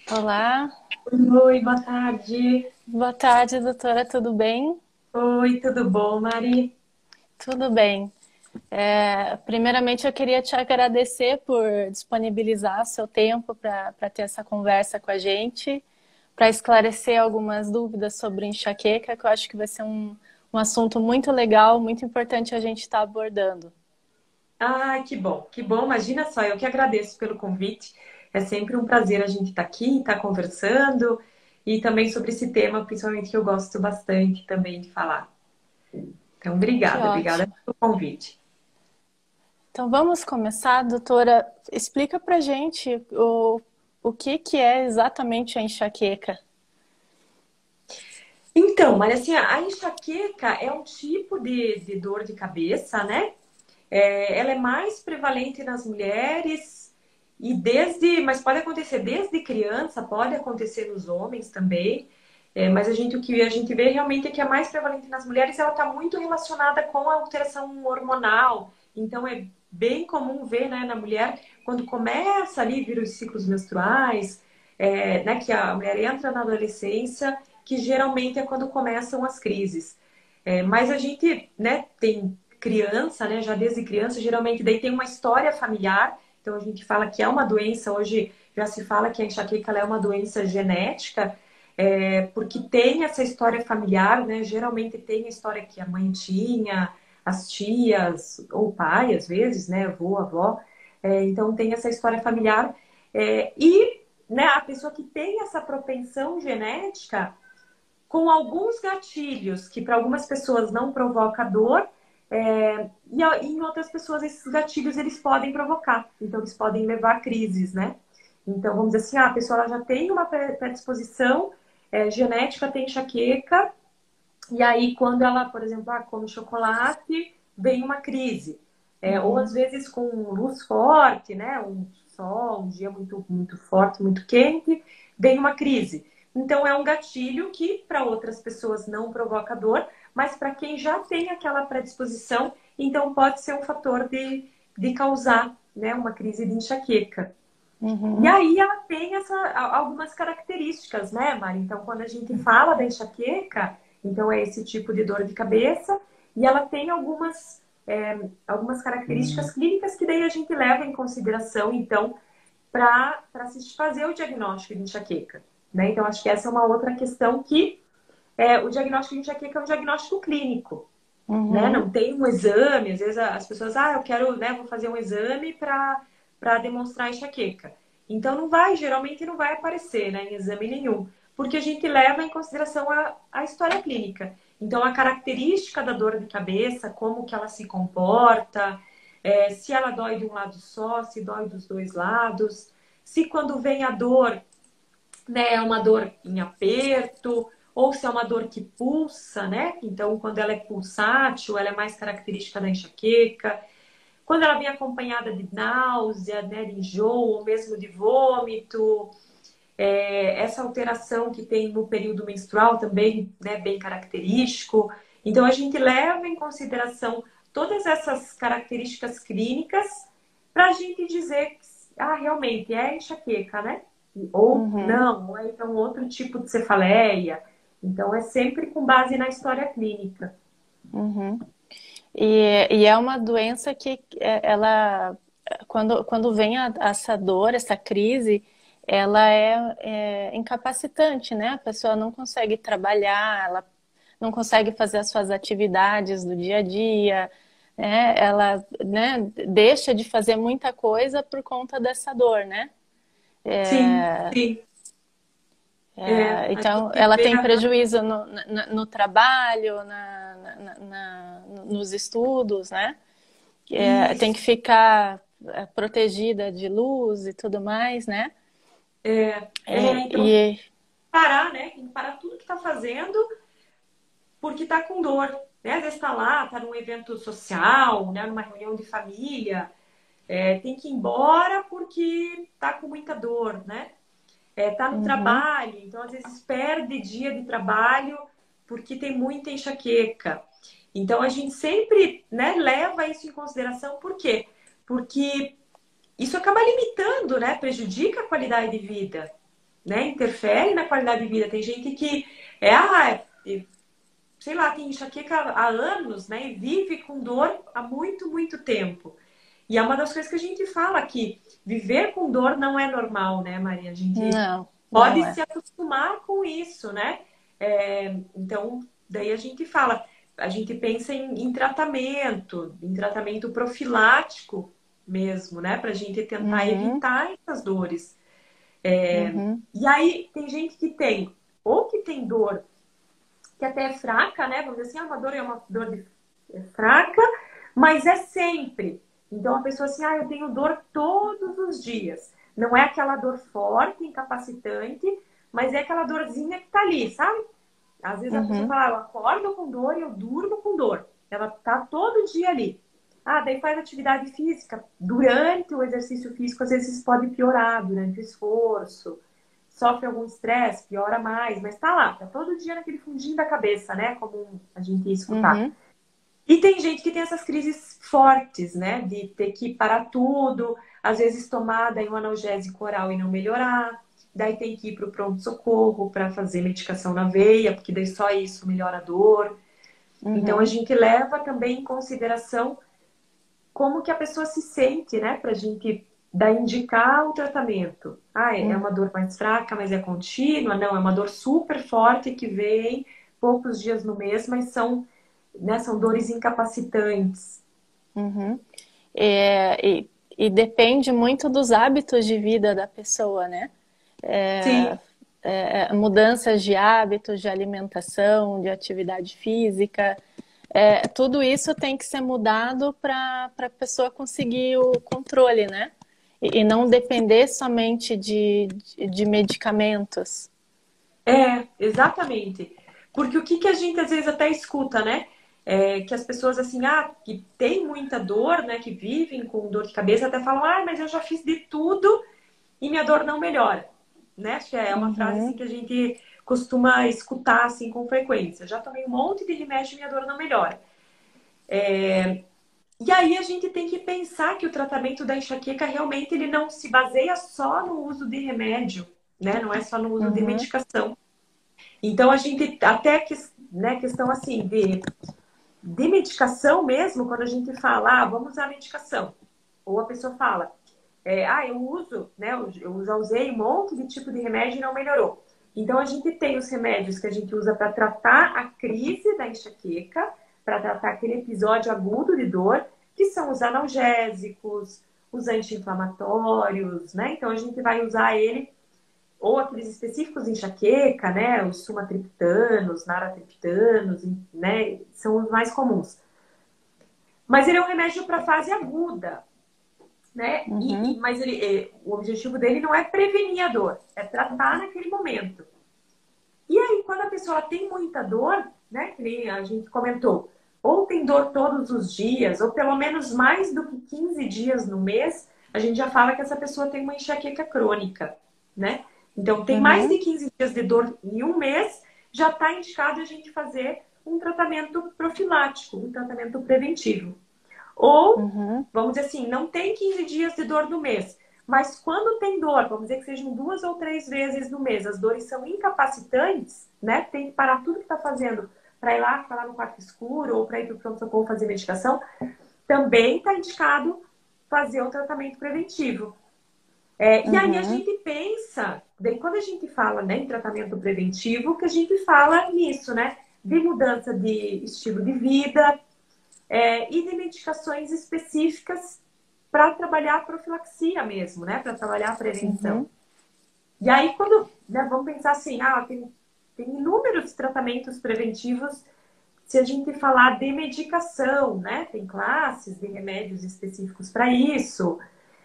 Olá, Oi, boa tarde. boa tarde, doutora, tudo bem? Oi, tudo bom, Mari? Tudo bem. Primeiramente, eu queria te agradecer por disponibilizar seu tempo para ter essa conversa com a gente, para esclarecer algumas dúvidas sobre enxaqueca, que eu acho que vai ser um assunto muito legal, muito importante a gente estar abordando. Ah, que bom, que bom. Imagina só, eu que agradeço pelo convite. É sempre um prazer a gente estar aqui, estar conversando e também sobre esse tema, principalmente que eu gosto bastante também de falar. Então, Que obrigada ótimo. pelo convite. Então vamos começar, doutora. Explica para gente o que é exatamente a enxaqueca. Então, Mari, assim, a enxaqueca é um tipo de dor de cabeça, né? Ela é mais prevalente nas mulheres mas pode acontecer desde criança, pode acontecer nos homens também. Mas o que a gente vê realmente é que é mais prevalente nas mulheres, ela está muito relacionada com a alteração hormonal. Então é bem comum ver, né, na mulher quando começa ali vir os ciclos menstruais, né, que a mulher entra na adolescência, que geralmente é quando começam as crises. Mas a gente, né, tem criança, né, já desde criança, geralmente daí tem uma história familiar. Então a gente fala que é uma doença, hoje já se fala que a enxaqueca ela é uma doença genética, porque tem essa história familiar, né? Geralmente tem a história que a mãe tinha, as tias, ou o pai, às vezes, né? Avô, avó. Então tem essa história familiar. Né, a pessoa que tem essa propensão genética, com alguns gatilhos que para algumas pessoas não provoca dor, e em outras pessoas esses gatilhos eles podem provocar, então eles podem levar a crises, né? Então vamos dizer assim, a pessoa ela já tem uma predisposição genética, tem enxaqueca, e aí quando ela, por exemplo, come chocolate, vem uma crise. Ou às Uhum. vezes com luz forte, né? Um sol, um dia muito forte, muito quente, vem uma crise. Então é um gatilho que para outras pessoas não provoca dor, mas para quem já tem aquela predisposição, então pode ser um fator de causar, né, uma crise de enxaqueca. E Uhum. aí ela tem algumas características, né, Mari? Então, quando a gente fala da enxaqueca, então é esse tipo de dor de cabeça, e ela tem algumas características clínicas que daí a gente leva em consideração, então, para se fazer o diagnóstico de enxaqueca. Né? Então, acho que essa é uma outra questão que o diagnóstico de enxaqueca é um diagnóstico clínico. Né? Uhum. Não tem um exame, às vezes as pessoas, eu quero, né, vou fazer um exame para demonstrar enxaqueca. Então geralmente não vai aparecer, né, em exame nenhum, porque a gente leva em consideração a história clínica. Então a característica da dor de cabeça, como que ela se comporta, se ela dói de um lado só, se dói dos dois lados, se quando vem a dor, né, é uma dor em aperto, ou se é uma dor que pulsa, né? Então, quando ela é pulsátil, ela é mais característica da enxaqueca. Quando ela vem acompanhada de náusea, né, de enjoo, ou mesmo de vômito, essa alteração que tem no período menstrual também, né, bem característico. Então, a gente leva em consideração todas essas características clínicas para a gente dizer que, realmente é enxaqueca, né? Ou Uhum. não, ou é então outro tipo de cefaleia. Então, é sempre com base na história clínica. Uhum. E é uma doença que ela, quando vem essa dor, essa crise, ela é incapacitante, né? A pessoa não consegue trabalhar, ela não consegue fazer as suas atividades do dia a dia, né? Ela, né, deixa de fazer muita coisa por conta dessa dor, né? Sim, sim. A Então, gente ela vê tem a dor. prejuízo no trabalho, nos estudos, né? Tem que Isso. ficar protegida de luz e tudo mais, né? Então, E parar, né? Tem que parar tudo que está fazendo porque está com dor. Né? Às vezes está lá, está num evento social, né? Numa reunião de família, tem que ir embora porque está com muita dor, né? Tá no uhum, trabalho, então às vezes perde dia de trabalho porque tem muita enxaqueca. Então a gente sempre, né, leva isso em consideração, por quê? Porque isso acaba limitando, né? Prejudica a qualidade de vida. né, interfere na qualidade de vida. Tem gente que sei lá, tem enxaqueca há anos, né, e vive com dor há muito, muito tempo. E é uma das coisas que a gente fala aqui, viver com dor não é normal, né, Maria? A gente Não, não pode é. se acostumar com isso, né? Então, daí a gente fala, a gente pensa em tratamento profilático mesmo, né? Pra gente tentar Uhum, evitar essas dores. uhum, E aí, tem gente que tem, ou que tem dor que até é fraca, né? Vamos dizer assim, é uma dor fraca, mas é sempre. Então a pessoa assim, eu tenho dor todos os dias. Não é aquela dor forte, incapacitante, mas é aquela dorzinha que tá ali, sabe? Às vezes a pessoa uhum, fala, eu acordo com dor e eu durmo com dor. Ela tá todo dia ali. Daí faz atividade física. Durante o exercício físico, às vezes pode piorar durante o esforço. Sofre algum estresse, piora mais, mas tá lá, tá todo dia naquele fundinho da cabeça, né? Como a gente ia escutar. uhum, E tem gente que tem essas crises fortes, né? De ter que parar tudo, às vezes tomar daí um analgésico oral e não melhorar. Daí tem que ir para o pronto-socorro para fazer medicação na veia, porque daí só isso melhora a dor. Então a uhum, gente leva também em consideração como que a pessoa se sente, né? Para a gente daí indicar o tratamento. É uhum. uma dor mais fraca, mas é contínua? Não, é uma dor super forte que vem poucos dias no mês, mas são dores incapacitantes. Uhum. E depende muito dos hábitos de vida da pessoa, né? Sim, Mudanças de hábitos, de alimentação, de atividade física, tudo isso tem que ser mudado para a pessoa conseguir o controle, né? E não depender somente de medicamentos. exatamente. Porque o que que a gente às vezes até escuta, né? Que as pessoas assim, que tem muita dor, né? Que vivem com dor de cabeça, até falam, mas eu já fiz de tudo e minha dor não melhora, né? Acho que é uma frase assim Uhum, que a gente costuma escutar assim com frequência. Já tomei um monte de remédio e minha dor não melhora. E aí a gente tem que pensar que o tratamento da enxaqueca realmente ele não se baseia só no uso de remédio, né? Não é só no uso de uhum, medicação. Então a gente até que, né, questão assim de medicação mesmo, quando a gente fala, vamos usar medicação, ou a pessoa fala, eu uso, né, eu já usei um monte de tipo de remédio e não melhorou. Então a gente tem os remédios que a gente usa para tratar a crise da enxaqueca, para tratar aquele episódio agudo de dor, que são os analgésicos, os anti-inflamatórios, né? Então a gente vai usar ele ou aqueles específicos de enxaqueca, né? Os sumatriptanos, naratriptanos, né? São os mais comuns. Mas ele é um remédio para fase aguda, né? uhum, Mas o objetivo dele não é prevenir a dor, é tratar naquele momento. E aí, quando a pessoa tem muita dor, né? Que nem a gente comentou, ou tem dor todos os dias, ou pelo menos mais do que 15 dias no mês, a gente já fala que essa pessoa tem uma enxaqueca crônica, né? Então, tem mais de uhum, 15 dias de dor em um mês, já está indicado a gente fazer um tratamento profilático, um tratamento preventivo. Ou, uhum, vamos dizer assim, não tem 15 dias de dor no mês, mas quando tem dor, vamos dizer que sejam 2 ou 3 vezes no mês, as dores são incapacitantes, né? Tem que parar tudo que está fazendo para ir lá, ficar lá no quarto escuro ou para ir para o pronto-socorro fazer medicação, também está indicado fazer o tratamento preventivo. E aí a uhum, gente pensa, daí quando a gente fala, né, em tratamento preventivo, que a gente fala nisso, né? De mudança de estilo de vida, e de medicações específicas para trabalhar a profilaxia mesmo, né? Para trabalhar a prevenção. uhum, E aí, quando né, vamos pensar assim, tem inúmeros tratamentos preventivos se a gente falar de medicação, né? Tem classes de remédios específicos para isso.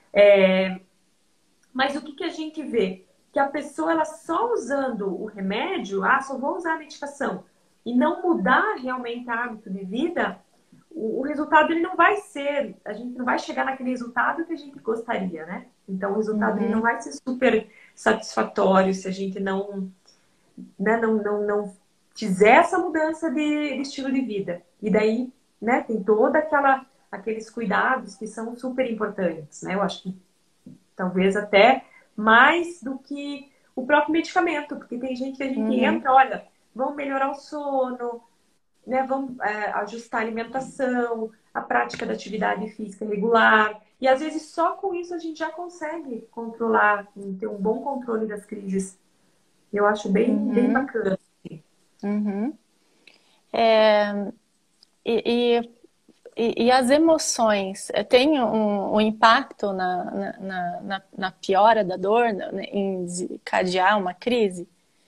Mas o que, que a gente vê? Que a pessoa, ela só usando o remédio, só vou usar a medicação, e não mudar realmente o hábito de vida, o resultado ele não vai ser, a gente não vai chegar naquele resultado que a gente gostaria, né? Então o resultado ele não uhum, vai ser super satisfatório se a gente não, né, não fizer essa mudança de estilo de vida. E daí, né, tem toda aqueles cuidados que são super importantes, né? Eu acho que talvez até mais do que o próprio medicamento, porque tem gente que a gente Uhum. entra, olha, vamos melhorar o sono, né? Vamos ajustar a alimentação, a prática da atividade física regular. E às vezes só com isso a gente já consegue controlar, ter um bom controle das crises. Eu acho bem Uhum. bacana. Uhum. É, e, e as emoções têm um impacto na piora da dor, né, em desencadear uma crise?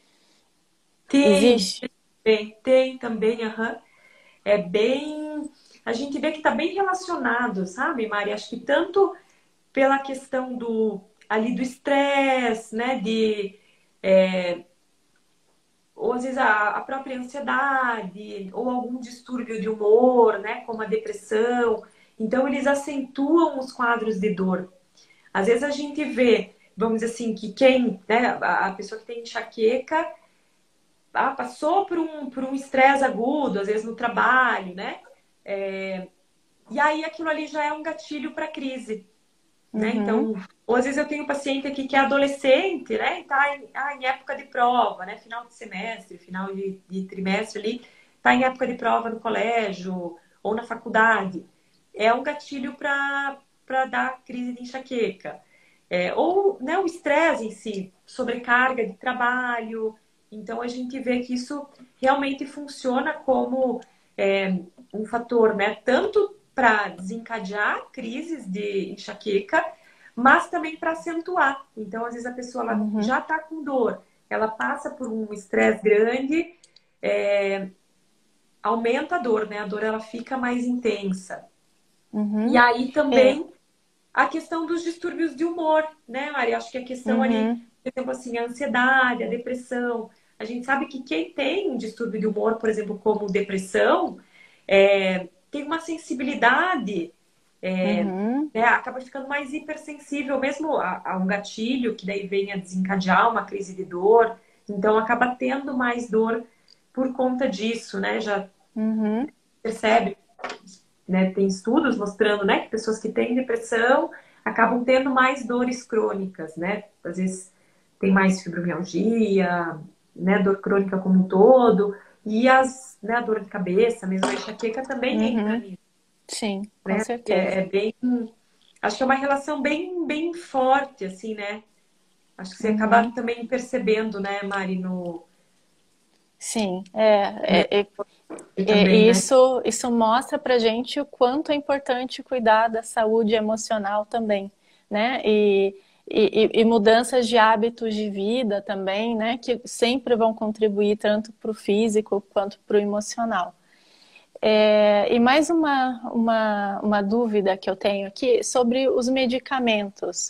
Tem, Existe? tem também, aham. É bem. A gente vê que está bem relacionado, sabe, Mari? Acho que tanto pela questão do ali do estresse, né? Ou às vezes a própria ansiedade, ou algum distúrbio de humor, né? Como a depressão. Então, eles acentuam os quadros de dor. Às vezes a gente vê, vamos dizer assim, que quem, né, a pessoa que tem enxaqueca, passou por um estresse agudo, às vezes no trabalho, né? E aí aquilo ali já é um gatilho para crise, né? Uhum. Então, ou às vezes eu tenho um paciente aqui que é adolescente, né? E tá em época de prova, né? Final de semestre, final de trimestre ali, tá em época de prova no colégio ou na faculdade. É um gatilho para dar crise de enxaqueca. Ou né, o estresse em si, sobrecarga de trabalho. Então a gente vê que isso realmente funciona como um fator, né? Tanto para desencadear crises de enxaqueca, mas também para acentuar. Então, às vezes a pessoa ela Uhum. já está com dor, ela passa por um estresse grande, aumenta a dor, né? A dor ela fica mais intensa. E Uhum. aí É. também a questão dos distúrbios de humor, né, Mari? Acho que a questão ali, Uhum. por exemplo, assim, a ansiedade, a depressão. A gente sabe que quem tem um distúrbio de humor, por exemplo, como depressão, tem uma sensibilidade, Uhum. né, acaba ficando mais hipersensível, mesmo a um gatilho, que daí vem a desencadear uma crise de dor. Então, acaba tendo mais dor por conta disso, né? Já Uhum. percebe, né? Tem estudos mostrando, né, que pessoas que têm depressão acabam tendo mais dores crônicas, né? Às vezes tem mais fibromialgia, né, dor crônica como um todo, e né, a dor de cabeça, mesmo a enxaqueca também entra Uhum. nisso, Sim, com né? certeza. Bem, acho que é uma relação bem forte, assim, né? Acho que você acaba Uhum. também percebendo, né, Mari, Sim, também, e né? isso mostra pra gente o quanto é importante cuidar da saúde emocional também, né? E mudanças de hábitos de vida também, né? Que sempre vão contribuir tanto para o físico quanto para o emocional. E mais uma dúvida que eu tenho aqui sobre os medicamentos.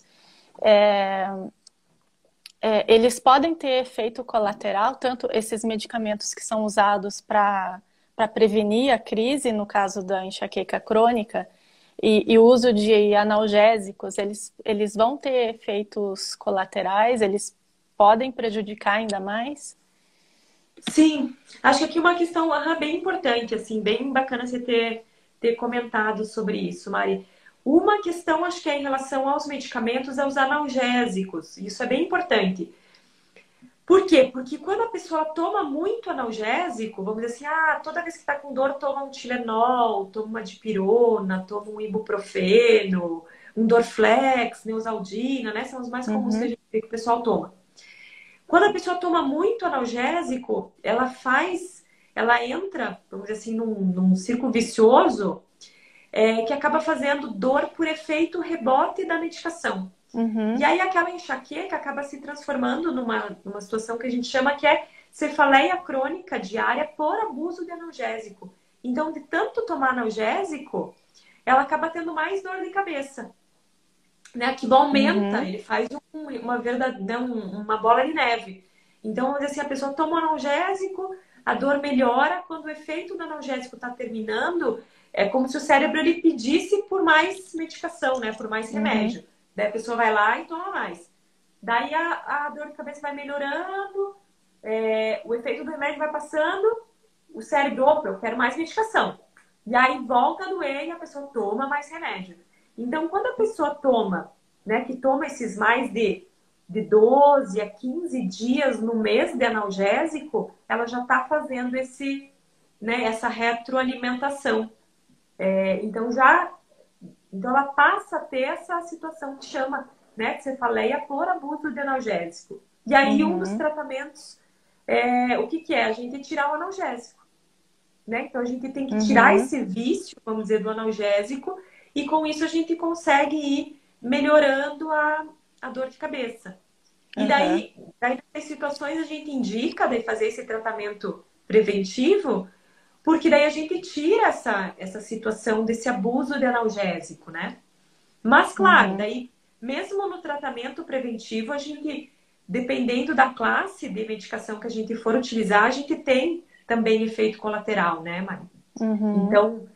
Eles podem ter efeito colateral, tanto esses medicamentos que são usados para prevenir a crise, no caso da enxaqueca crônica, e o uso de analgésicos, eles vão ter efeitos colaterais, eles podem prejudicar ainda mais? Sim, acho que aqui uma questão bem importante, assim, bem bacana você ter comentado sobre isso, Mari. Uma questão, acho que é em relação aos medicamentos, aos analgésicos. Isso é bem importante. Por quê? Porque quando a pessoa toma muito analgésico, vamos dizer assim, toda vez que está com dor, toma um Tilenol, toma uma dipirona, toma um ibuprofeno, um Dorflex, Neosaldina, né? São os mais comuns que a Uhum, gente vê que o pessoal toma. Quando a pessoa toma muito analgésico, ela entra, vamos dizer assim, num círculo vicioso, que acaba fazendo dor por efeito rebote da medicação. E uhum, aí aquela enxaqueca acaba se transformando numa situação que a gente chama que é cefaleia crônica diária por abuso de analgésico. Então, de tanto tomar analgésico, ela acaba tendo mais dor de cabeça, né? Aquilo aumenta, uhum, ele faz uma verdadeira, uma bola de neve. Então, vamos dizer assim, a pessoa toma um analgésico, a dor melhora, quando o efeito do analgésico está terminando, é como se o cérebro ele pedisse por mais medicação, né? Por mais uhum, remédio. Daí a pessoa vai lá e toma mais. Daí a dor de cabeça vai melhorando, o efeito do remédio vai passando, o cérebro, opa, eu quero mais medicação. E aí volta a doer e a pessoa toma mais remédio. Então, quando a pessoa toma, né, que toma esses mais de de 12 a 15 dias no mês de analgésico, ela já está fazendo né, essa retroalimentação. Então ela passa a ter essa situação que chama, né, que você faleia por abuso de analgésico. E aí um dos tratamentos o que é? A gente tirar o analgésico, né? Então a gente tem que tirar esse vício, vamos dizer, do analgésico, e com isso a gente consegue ir melhorando a dor de cabeça. E daí nessas situações a gente indica daí fazer esse tratamento preventivo, porque daí a gente tira essa situação desse abuso de analgésico, né? Mas, claro, daí, mesmo no tratamento preventivo, a gente, dependendo da classe de medicação que a gente for utilizar, a gente tem também efeito colateral, né, Mari? Então,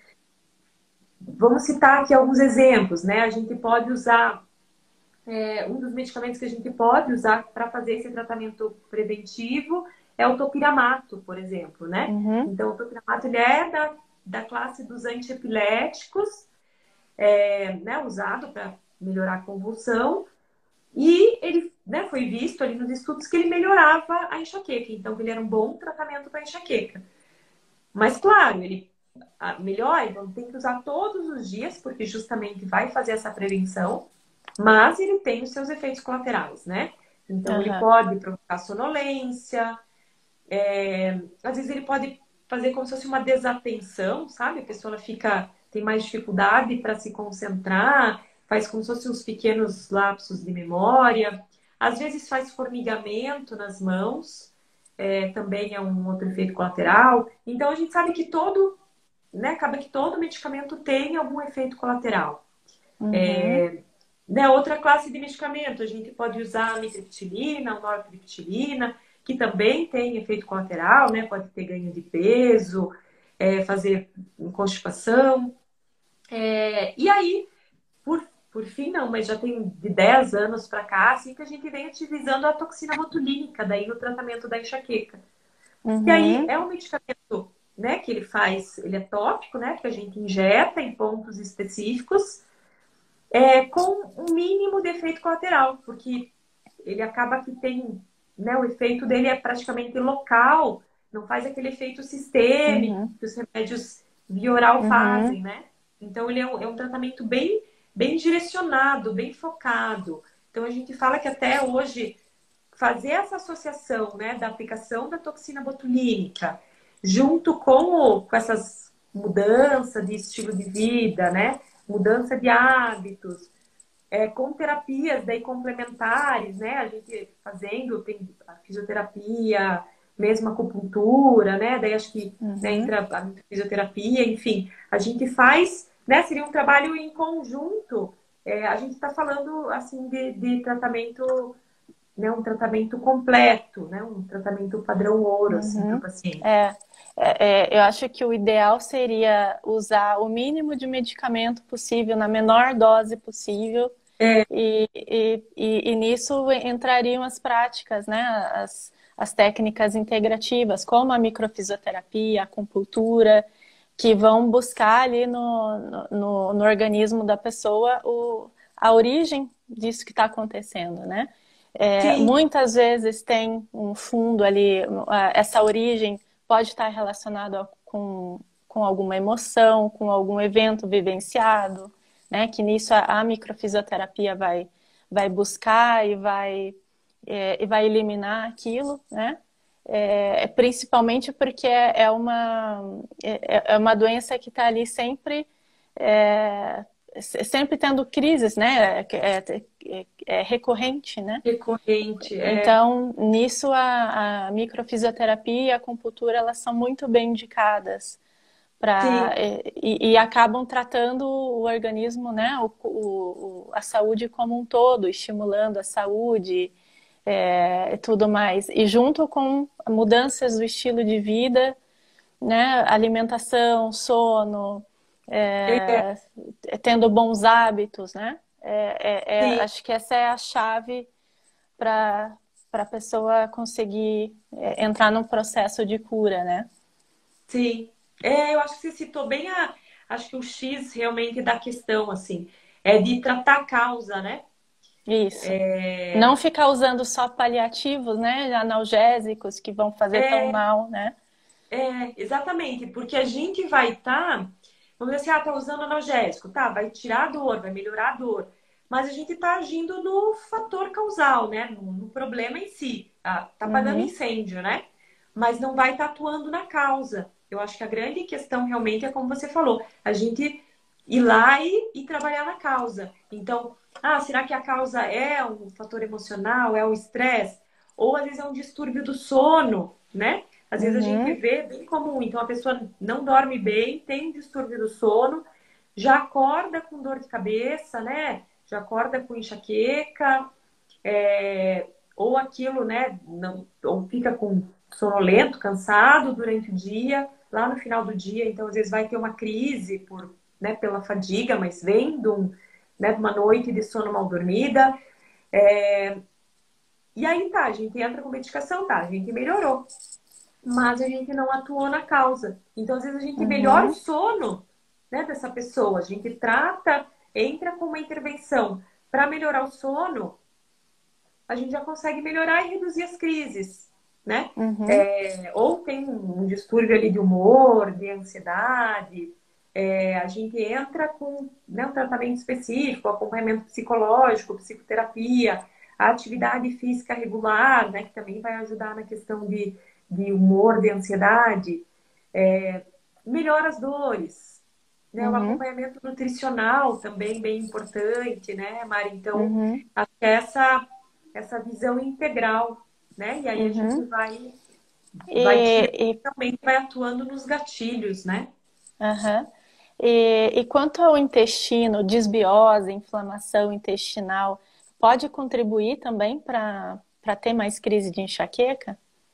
vamos citar aqui alguns exemplos, né? A gente pode usar, um dos medicamentos que a gente pode usar para fazer esse tratamento preventivo é o topiramato, por exemplo, né? Então, o topiramato, ele é da classe dos antiepiléticos, né, usado para melhorar a convulsão, e ele, né, foi visto ali nos estudos que ele melhorava a enxaqueca, então ele era um bom tratamento para enxaqueca. Mas claro, ele melhora, então tem que usar todos os dias, porque justamente vai fazer essa prevenção, mas ele tem os seus efeitos colaterais, né? Então ele pode provocar sonolência, às vezes ele pode fazer como se fosse uma desatenção, sabe? A pessoa ela tem mais dificuldade para se concentrar, faz como se fossem uns pequenos lapsos de memória. Às vezes faz formigamento nas mãos, também é um outro efeito colateral. Então a gente sabe que né, acaba que todo medicamento tem algum efeito colateral. Né, outra classe de medicamento, a gente pode usar a amitriptilina, a nortriptilina, que também tem efeito colateral, né? Pode ter ganho de peso, fazer constipação. E aí, por fim, não, mas já tem de 10 anos para cá, assim, que a gente vem utilizando a toxina botulínica daí no tratamento da enxaqueca. E aí é um medicamento, né, que ele é tópico, né? Que a gente injeta em pontos específicos, com um mínimo de efeito colateral, porque ele acaba que tem, né, o efeito dele é praticamente local, não faz aquele efeito sistêmico que os remédios via oral fazem, né? Então ele é um tratamento bem, bem direcionado, bem focado. Então a gente fala que até hoje fazer essa associação, né, da aplicação da toxina botulínica junto com essas mudanças de estilo de vida, né? Mudança de hábitos, com terapias daí complementares, né? A gente tem a fisioterapia, mesmo a acupuntura, né? Daí acho que né, entra a fisioterapia, enfim, a gente faz, né? Seria um trabalho em conjunto. A gente está falando assim de tratamento, né? Um tratamento completo, né? Um tratamento padrão ouro, assim, para o paciente. Eu acho que o ideal seria usar o mínimo de medicamento possível, na menor dose possível, e nisso entrariam as práticas, né? As técnicas integrativas, como a microfisioterapia, a acupuntura, que vão buscar ali no organismo da pessoa a origem disso que está acontecendo, né? Muitas vezes tem um fundo ali, essa origem pode estar relacionada com alguma emoção, com algum evento vivenciado, né? Que nisso a microfisioterapia vai buscar e vai eliminar aquilo, né? Principalmente porque é uma doença que está ali sempre tendo crises, né? É recorrente, né? Recorrente, Então, nisso a microfisioterapia e a acupuntura, elas são muito bem indicadas e acabam tratando o organismo, né? A saúde como um todo, estimulando a saúde e tudo mais. E junto com mudanças do estilo de vida, né? Alimentação, sono, tendo bons hábitos, né? Acho que essa é a chave para a pessoa conseguir entrar num processo de cura, né? Sim. Eu acho que você citou bem acho que o X realmente da questão, assim, é de tratar a causa, né? Isso. Não ficar usando só paliativos, né? Analgésicos que vão fazer tão mal, né? Exatamente, porque a gente vai estar, vamos dizer assim, tá usando analgésico, tá, vai tirar a dor, vai melhorar a dor, mas a gente tá agindo no fator causal, né, no problema em si, tá apagando Uhum, incêndio, né, mas não vai estar atuando na causa. Eu acho que a grande questão realmente é como você falou, a gente ir lá e trabalhar na causa. Então, será que a causa é um fator emocional, é o estresse? Ou às vezes é um distúrbio do sono, né? Às vezes a gente uhum, vê bem comum, então a pessoa não dorme bem, tem um distúrbio do sono, já acorda com dor de cabeça, né? Já acorda com enxaqueca, ou aquilo, né? Não, ou fica com sonolento, cansado durante o dia, lá no final do dia, então às vezes vai ter uma crise né, pela fadiga, mas vem né, de uma noite de sono mal dormida. E aí tá, a gente entra com medicação, tá, a gente melhorou, mas a gente não atuou na causa. Então, às vezes, a gente melhora o uhum, sono, né, dessa pessoa. A gente trata, entra com uma intervenção para melhorar o sono, a gente já consegue melhorar e reduzir as crises, né? uhum, Ou tem um distúrbio ali de humor, de ansiedade, a gente entra com, né, um tratamento específico, acompanhamento psicológico, psicoterapia, a atividade física regular, né, que também vai ajudar na questão de humor, de ansiedade, melhora as dores, né, o uhum, acompanhamento nutricional também bem importante, né, Mari? Então, uhum, acho que essa visão integral, né? E aí a gente uhum. vai tirando, E, também vai atuando nos gatilhos, né? aham. E quanto ao intestino, desbiose, inflamação intestinal, pode contribuir também para ter mais crise de enxaqueca?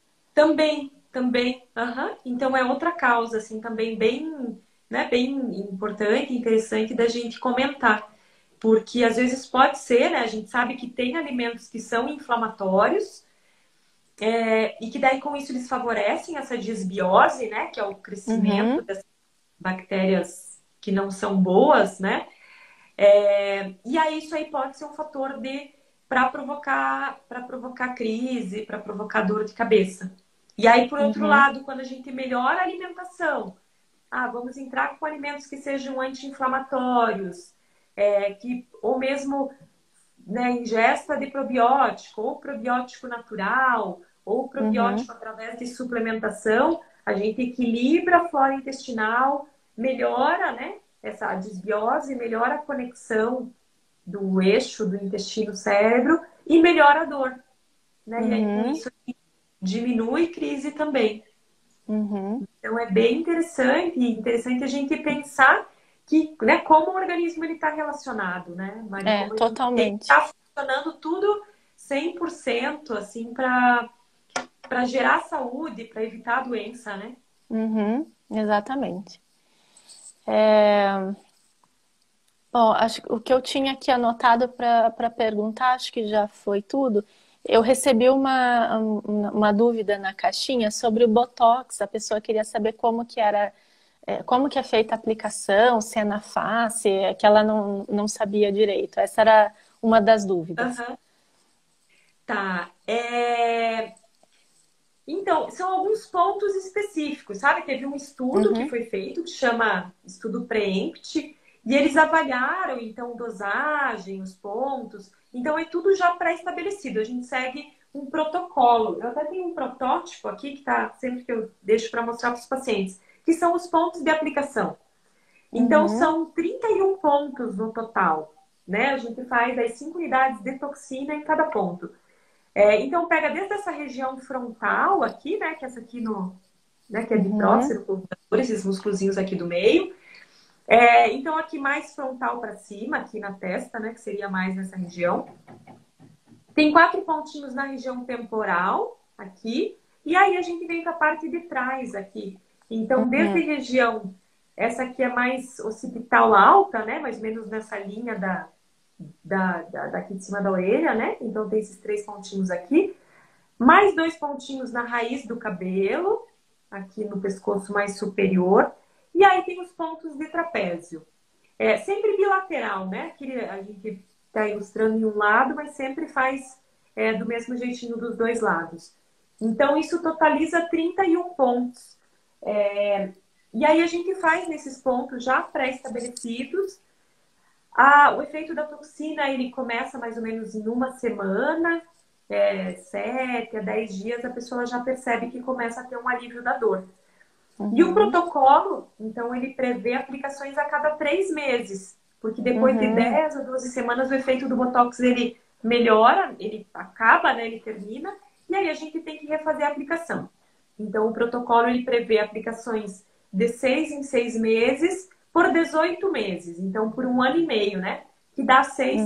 Também, aham. Então é outra causa, assim, também bem, né, bem importante, interessante da gente comentar. Porque às vezes pode ser, né? A gente sabe que tem alimentos que são inflamatórios, e que daí com isso eles favorecem essa desbiose, né? Que é o crescimento Uhum, das bactérias que não são boas, né? E aí isso aí pode ser um fator de para provocar crise, para provocar dor de cabeça. E aí, por outro uhum, lado, quando a gente melhora a alimentação, vamos entrar com alimentos que sejam anti-inflamatórios, ou mesmo, né, ingesta de probiótico, ou probiótico natural, ou uhum, probiótico através de suplementação, a gente equilibra a flora intestinal, melhora, né, essa desbiose, melhora a conexão do eixo do intestino-cérebro e melhora a dor, né? E aí com uhum, isso diminui crise também. uhum. Então é bem interessante, e interessante a gente pensar que, né, como o organismo ele está relacionado, né, Mari? É, Como a gente tem que totalmente. estar funcionando tudo 100% assim para gerar saúde, para evitar a doença, né? Uhum, exatamente. É, bom, acho que o que eu tinha aqui anotado para perguntar, acho que já foi tudo. Eu recebi uma dúvida na caixinha sobre o Botox. A pessoa queria saber como que era, como que é feita a aplicação, se é na face, que ela não sabia direito. Essa era uma das dúvidas. Aham. Tá. Então, são alguns pontos específicos, sabe? Teve um estudo que Uhum, foi feito, que chama Estudo Preempt, e eles avaliaram, então, dosagem, os pontos. Então, é tudo já pré-estabelecido. A gente segue um protocolo. Eu até tenho um protótipo aqui, que tá sempre que eu deixo para mostrar para os pacientes, que são os pontos de aplicação. Então, uhum, são 31 pontos no total, né? A gente faz as 5 unidades de toxina em cada ponto. Então, pega desde essa região frontal aqui, né? Que é essa aqui né, que é de uhum, próximo, por esses musculozinhos aqui do meio. Então, aqui mais frontal para cima, aqui na testa, né? Que seria mais nessa região. Tem 4 pontinhos na região temporal, aqui. E aí a gente vem para a parte de trás aqui. Então, desde uhum, região, essa aqui é mais occipital alta, né? Mais ou menos nessa linha daqui de cima da orelha, né? Então, tem esses 3 pontinhos aqui. Mais 2 pontinhos na raiz do cabelo, aqui no pescoço mais superior. E aí tem os pontos de trapézio. Sempre bilateral, né? Que a gente está ilustrando em um lado, mas sempre faz do mesmo jeitinho dos dois lados. Então, isso totaliza 31 pontos. E aí a gente faz nesses pontos já pré-estabelecidos. O efeito da toxina, ele começa mais ou menos em uma semana, 7 a 10 dias, a pessoa já percebe que começa a ter um alívio da dor. E o protocolo, então, ele prevê aplicações a cada 3 meses, porque depois de 10 a 12 semanas o efeito do Botox, ele melhora, ele acaba, né, ele termina, e aí a gente tem que refazer a aplicação. Então, o protocolo, ele prevê aplicações de 6 em 6 meses por 18 meses. Então, por 1 ano e meio, né? Que dá 6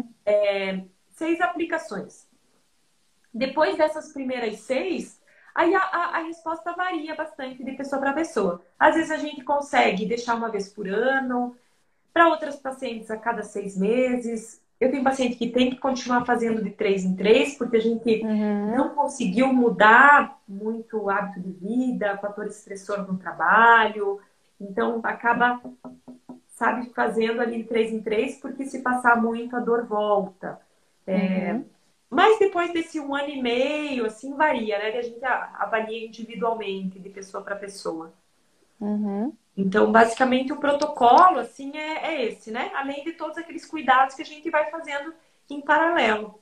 aplicações. Depois dessas primeiras 6, aí a resposta varia bastante de pessoa para pessoa. Às vezes a gente consegue deixar uma vez por ano, para outras pacientes a cada 6 meses. Eu tenho paciente que tem que continuar fazendo de 3 em 3, porque a gente não conseguiu mudar muito o hábito de vida, fator estressor no trabalho. Então, acaba, sabe, fazendo ali de 3 em 3, porque se passar muito, a dor volta. Mas depois desse 1 ano e meio, assim, varia, né? A gente avalia individualmente, de pessoa para pessoa. Então, basicamente, o protocolo, assim, é esse, né? Além de todos aqueles cuidados que a gente vai fazendo em paralelo.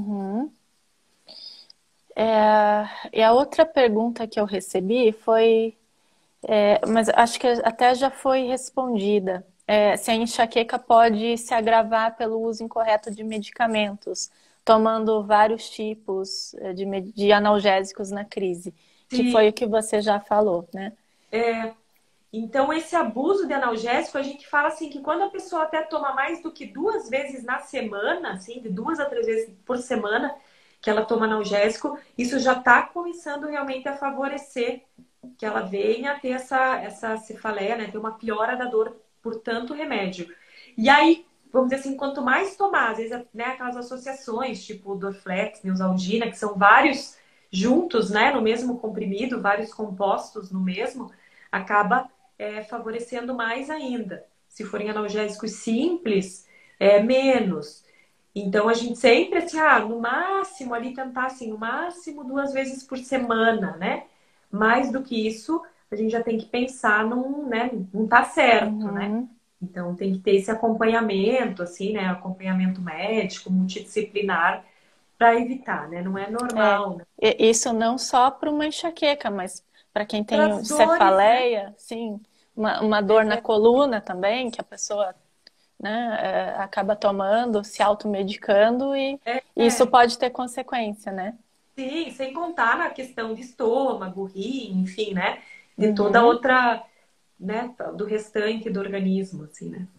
E a outra pergunta que eu recebi foi, mas acho que até já foi respondida, se a enxaqueca pode se agravar pelo uso incorreto de medicamentos, tomando vários tipos de analgésicos na crise, que foi o que você já falou, né? Então, esse abuso de analgésico, a gente fala assim que quando a pessoa até toma mais do que 2 vezes na semana, assim, de 2 a 3 vezes por semana que ela toma analgésico, isso já está começando realmente a favorecer que ela venha a ter essa cefaleia, né? Ter uma piora da dor por tanto remédio. E aí, vamos dizer assim, quanto mais tomar, às vezes, né, aquelas associações, tipo Dorflex, Neosaldina, que são vários juntos, né, no mesmo comprimido, vários compostos no mesmo, acaba favorecendo mais ainda. Se forem analgésicos simples, menos. Então, a gente sempre, assim, no máximo, ali tentar, assim, no máximo 2 vezes por semana, né? Mais do que isso, a gente já tem que pensar né? Não tá certo, né? Então, tem que ter esse acompanhamento, assim, né? Acompanhamento médico, multidisciplinar, para evitar, né? Não é normal, né? Isso não só para uma enxaqueca, mas para quem Para tem as dores, né? cefaleia, sim, uma dor na coluna também, que a pessoa, né, acaba tomando, se automedicando e isso pode ter consequência, né? Sim, sem contar na questão de estômago, rim, enfim, né? De toda outra, né? Do restante do organismo, assim, né?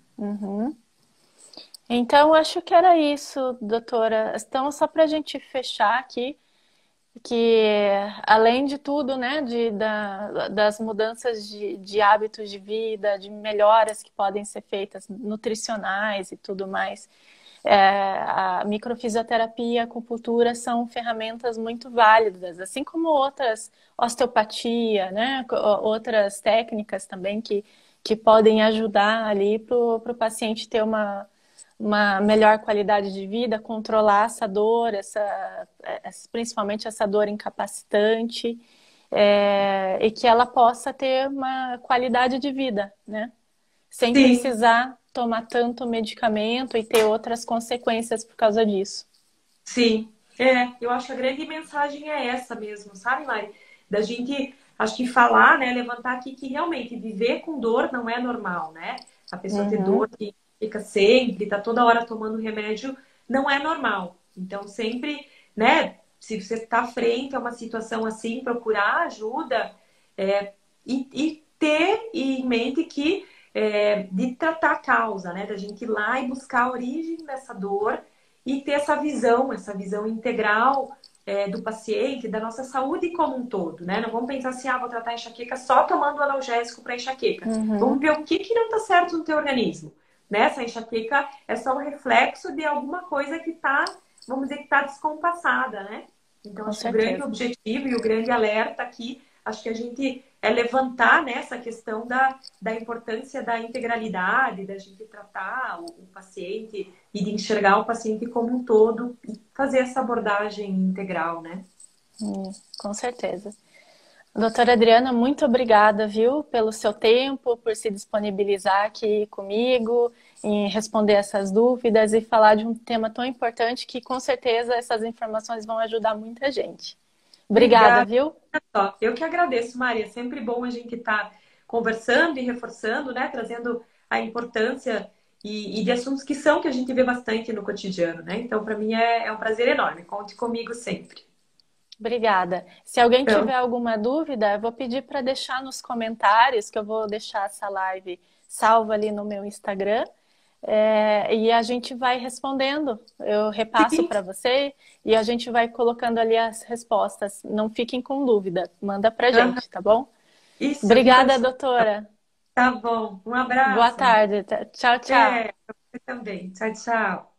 Então, acho que era isso, doutora. Então, só para a gente fechar aqui, que além de tudo, né, das mudanças de hábitos de vida, de melhoras que podem ser feitas nutricionais e tudo mais, a microfisioterapia e a acupuntura são ferramentas muito válidas, assim como outras, osteopatia, né, outras técnicas também que podem ajudar ali para o paciente ter uma melhor qualidade de vida, controlar essa dor, principalmente essa dor incapacitante, e que ela possa ter uma qualidade de vida, né? Sem Sim, precisar tomar tanto medicamento e ter outras consequências por causa disso. sim. Eu acho que a grande mensagem é essa mesmo, sabe, Mari? Da gente, acho que falar, né? Levantar aqui que realmente viver com dor não é normal, né? A pessoa ter dor que fica sempre, tá toda hora tomando remédio, não é normal. Então, sempre, né? Se você está frente a uma situação assim, procurar ajuda e ter em mente que de tratar a causa, né? Da gente ir lá e buscar a origem dessa dor e ter essa visão integral do paciente, da nossa saúde como um todo, né? Não vamos pensar assim, vou tratar a enxaqueca só tomando analgésico para enxaqueca. Vamos ver o que não está certo no teu organismo, né? Essa enxaqueca é só um reflexo de alguma coisa que está, vamos dizer, que está descompassada, né? Então, Com acho que o grande certeza. objetivo e o grande alerta aqui, acho que a gente levantar, né, essa questão da importância da integralidade, da gente tratar o paciente e de enxergar o paciente como um todo e fazer essa abordagem integral, né? Com certeza. Doutora Adriana, muito obrigada, viu, pelo seu tempo, por se disponibilizar aqui comigo, em responder essas dúvidas e falar de um tema tão importante que, com certeza, essas informações vão ajudar muita gente. Obrigada, Obrigada. viu? Só. Eu que agradeço, Maria. É sempre bom a gente estar conversando e reforçando, né? Trazendo a importância e de assuntos que a gente vê bastante no cotidiano, né? Então, para mim é um prazer enorme. Conte comigo sempre. Obrigada. Se alguém Então, tiver alguma dúvida, eu vou pedir para deixar nos comentários, que eu vou deixar essa live salva ali no meu Instagram. E a gente vai respondendo. Eu repasso sim, para você e a gente vai colocando ali as respostas. Não fiquem com dúvida. Manda para gente, tá bom? isso, eu fico à Obrigada, disposição. doutora. Tá bom. Um Boa abraço, Maria. tarde. Tchau, É, tchau. pra você também. Tchau, tchau.